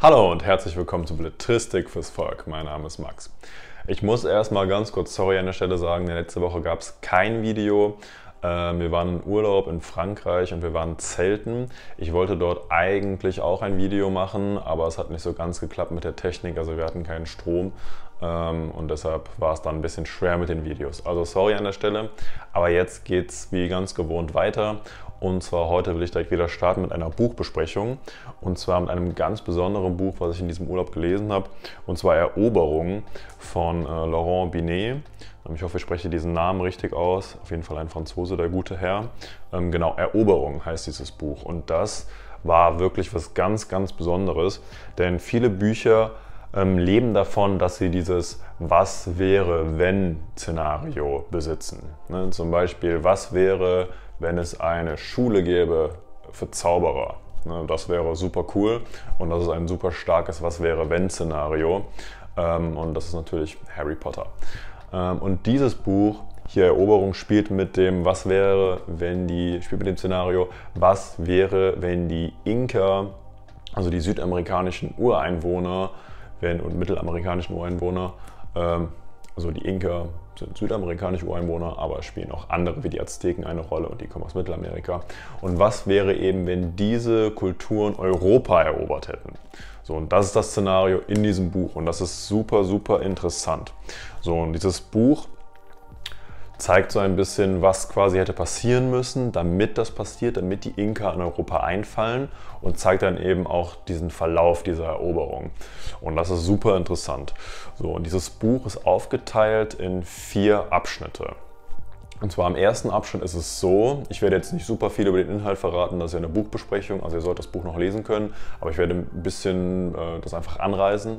Hallo und herzlich willkommen zu Belletristik fürs Volk. Mein Name ist Max. Ich muss erstmal ganz kurz sorry an der Stelle sagen, letzte Woche gab es kein Video. Wir waren in Urlaub in Frankreich und wir waren zelten. Ich wollte dort eigentlich auch ein Video machen, aber es hat nicht so ganz geklappt mit der Technik, also wir hatten keinen Strom und deshalb war es dann ein bisschen schwer mit den Videos. Also sorry an der Stelle, aber jetzt geht es wie ganz gewohnt weiter. Und zwar heute will ich direkt wieder starten mit einer Buchbesprechung. Und zwar mit einem ganz besonderen Buch, was ich in diesem Urlaub gelesen habe. Und zwar Eroberung von Laurent Binet. Ich hoffe, ich spreche diesen Namen richtig aus. Auf jeden Fall ein Franzose, der gute Herr. Genau, Eroberung heißt dieses Buch. Und das war wirklich was ganz, ganz Besonderes. Denn viele Bücher leben davon, dass sie dieses Was wäre, wenn Szenario besitzen. Ne? Zum Beispiel, was wäre, wenn es eine Schule gäbe für Zauberer. Das wäre super cool und das ist ein super starkes Was-wäre-wenn-Szenario und das ist natürlich Harry Potter. Und dieses Buch, hier Eroberung, spielt mit dem Was wäre, wenn spielt mit dem Szenario, was wäre, wenn die Inka, also die südamerikanischen Ureinwohner und mittelamerikanischen Ureinwohner, also die Inka sind südamerikanische Ureinwohner, aber es spielen auch andere wie die Azteken eine Rolle und die kommen aus Mittelamerika. Und was wäre eben, wenn diese Kulturen Europa erobert hätten? So, und das ist das Szenario in diesem Buch und das ist super, super interessant. So, und dieses Buch zeigt so ein bisschen, was quasi hätte passieren müssen, damit das passiert, damit die Inka in Europa einfallen und zeigt dann eben auch diesen Verlauf dieser Eroberung. Und das ist super interessant. So, und dieses Buch ist aufgeteilt in 4 Abschnitte. Und zwar im ersten Abschnitt ist es so, ich werde jetzt nicht super viel über den Inhalt verraten, das ist ja eine Buchbesprechung, also ihr sollt das Buch noch lesen können, aber ich werde ein bisschen das einfach anreißen.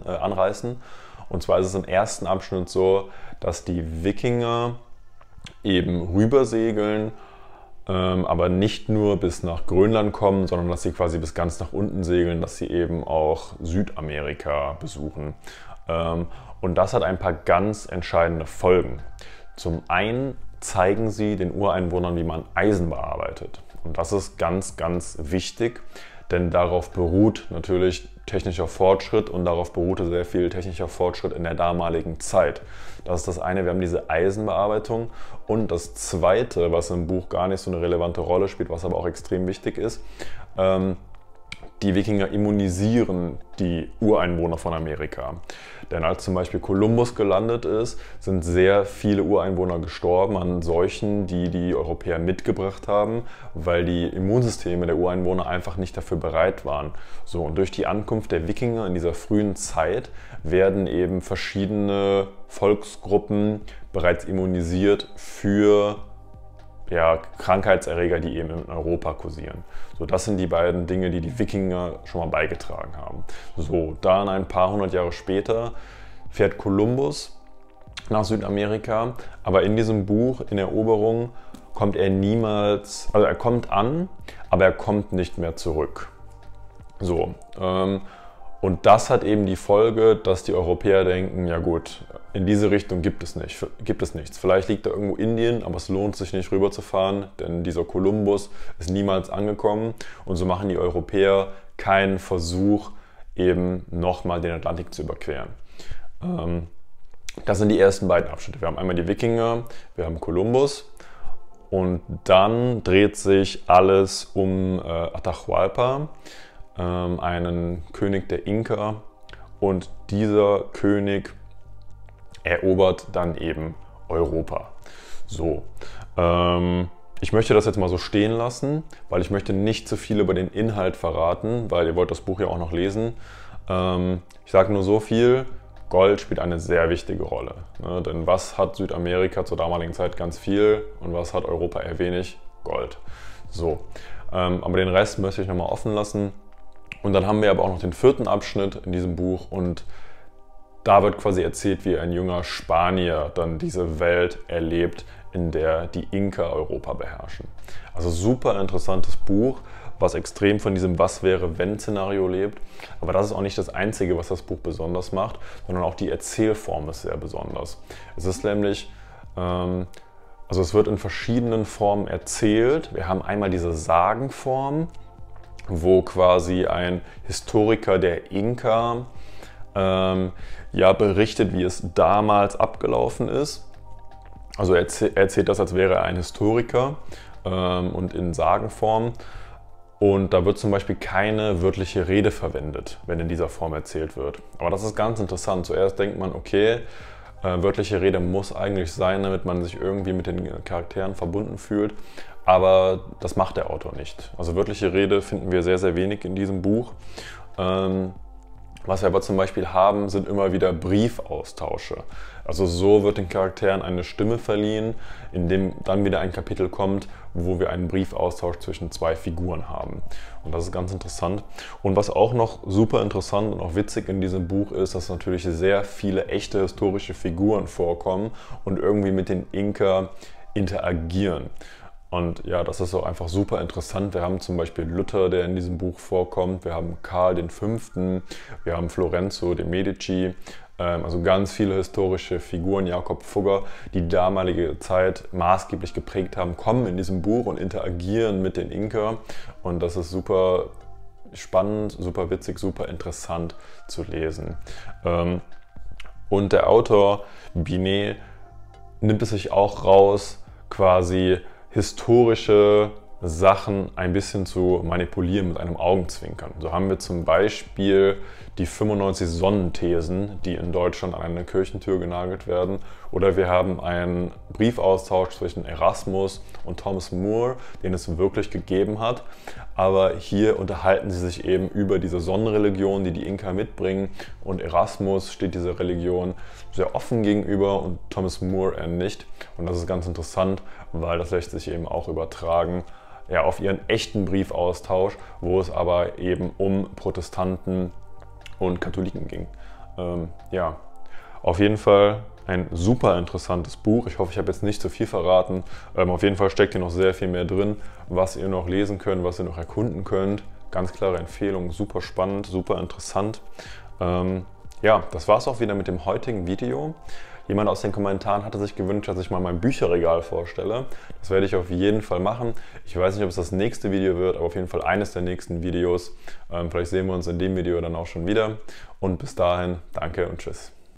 Und zwar ist es im ersten Abschnitt so, dass die Wikinger eben rübersegeln, aber nicht nur bis nach Grönland kommen, sondern dass sie quasi bis ganz nach unten segeln, dass sie eben auch Südamerika besuchen. Und das hat ein paar ganz entscheidende Folgen. Zum einen zeigen sie den Ureinwohnern, wie man Eisen bearbeitet. Und das ist ganz, ganz wichtig, denn darauf beruht natürlich technischer Fortschritt und darauf beruhte sehr viel technischer Fortschritt in der damaligen Zeit. Das ist das eine, wir haben diese Eisenbearbeitung. Und das zweite, was im Buch gar nicht so eine relevante Rolle spielt, was aber auch extrem wichtig ist, die Wikinger immunisieren die Ureinwohner von Amerika. Denn als zum Beispiel Kolumbus gelandet ist, sind sehr viele Ureinwohner gestorben an Seuchen, die die Europäer mitgebracht haben, weil die Immunsysteme der Ureinwohner einfach nicht dafür bereit waren. So, und durch die Ankunft der Wikinger in dieser frühen Zeit werden eben verschiedene Volksgruppen bereits immunisiert für Krankheitserreger, die eben in Europa kursieren. So, das sind die beiden Dinge, die die Wikinger schon mal beigetragen haben. So, dann ein paar hundert Jahre später fährt Kolumbus nach Südamerika, aber in diesem Buch, in Eroberung, kommt er niemals, also er kommt an, aber er kommt nicht mehr zurück. So, und das hat eben die Folge, dass die Europäer denken, ja gut, in diese Richtung gibt es nichts. Vielleicht liegt da irgendwo Indien, aber es lohnt sich nicht rüberzufahren, denn dieser Kolumbus ist niemals angekommen. Und so machen die Europäer keinen Versuch, eben nochmal den Atlantik zu überqueren. Das sind die ersten beiden Abschnitte. Wir haben einmal die Wikinger, wir haben Kolumbus. Und dann dreht sich alles um Atahualpa, einen König der Inka, und dieser König erobert dann eben Europa. So, ich möchte das jetzt mal so stehen lassen, weil ich möchte nicht zu viel über den Inhalt verraten, weil ihr wollt das Buch ja auch noch lesen. Ich sage nur so viel, Gold spielt eine sehr wichtige Rolle. Ne? Denn was hat Südamerika zur damaligen Zeit? Ganz viel. Und was hat Europa eher wenig? Gold. So, aber den Rest möchte ich nochmal offen lassen. Und dann haben wir aber auch noch den 4. Abschnitt in diesem Buch und da wird quasi erzählt, wie ein junger Spanier dann diese Welt erlebt, in der die Inka Europa beherrschen. Also super interessantes Buch, was extrem von diesem Was-wäre-wenn-Szenario lebt. Aber das ist auch nicht das Einzige, was das Buch besonders macht, sondern auch die Erzählform ist sehr besonders. Es ist nämlich, also es wird in verschiedenen Formen erzählt. Wir haben einmal diese Sagenform, wo quasi ein Historiker der Inka ja, berichtet, wie es damals abgelaufen ist. Also er erzählt das, als wäre er ein Historiker und in Sagenform. Und da wird zum Beispiel keine wörtliche Rede verwendet, wenn in dieser Form erzählt wird. Aber das ist ganz interessant. Zuerst denkt man, okay, wörtliche Rede muss eigentlich sein, damit man sich irgendwie mit den Charakteren verbunden fühlt. Aber das macht der Autor nicht. Also wörtliche Rede finden wir sehr, sehr wenig in diesem Buch. Was wir aber zum Beispiel haben, sind immer wieder Briefaustausche. Also so wird den Charakteren eine Stimme verliehen, in dem dann wieder ein Kapitel kommt, wo wir einen Briefaustausch zwischen zwei Figuren haben. Und das ist ganz interessant. Und was auch noch super interessant und auch witzig in diesem Buch ist, dass natürlich sehr viele echte historische Figuren vorkommen und irgendwie mit den Inka interagieren. Und ja, das ist auch einfach super interessant. Wir haben zum Beispiel Luther, der in diesem Buch vorkommt. Wir haben Karl V., wir haben Florenzo de' Medici. Also ganz viele historische Figuren, Jakob Fugger, die damalige Zeit maßgeblich geprägt haben, kommen in diesem Buch und interagieren mit den Inka. Und das ist super spannend, super witzig, super interessant zu lesen. Und der Autor Binet nimmt es sich auch raus, quasi historische Sachen ein bisschen zu manipulieren mit einem Augenzwinkern. So haben wir zum Beispiel die 95 Sonnenthesen, die in Deutschland an eine Kirchentür genagelt werden. Oder wir haben einen Briefaustausch zwischen Erasmus und Thomas More, den es wirklich gegeben hat. Aber hier unterhalten sie sich eben über diese Sonnenreligion, die die Inka mitbringen. Und Erasmus steht dieser Religion sehr offen gegenüber und Thomas More eher nicht. Und das ist ganz interessant, weil das lässt sich eben auch übertragen, ja, auf ihren echten Briefaustausch, wo es aber eben um Protestanten und Katholiken ging. Ja, auf jeden Fall ein super interessantes Buch. Ich hoffe, ich habe jetzt nicht zu viel verraten. Auf jeden Fall steckt hier noch sehr viel mehr drin, was ihr noch lesen könnt, was ihr noch erkunden könnt. Ganz klare Empfehlung, super spannend, super interessant. Ja, das war es auch wieder mit dem heutigen Video. Jemand aus den Kommentaren hatte sich gewünscht, dass ich mal mein Bücherregal vorstelle. Das werde ich auf jeden Fall machen. Ich weiß nicht, ob es das nächste Video wird, aber auf jeden Fall eines der nächsten Videos. Vielleicht sehen wir uns in dem Video dann auch schon wieder. Und bis dahin, danke und tschüss.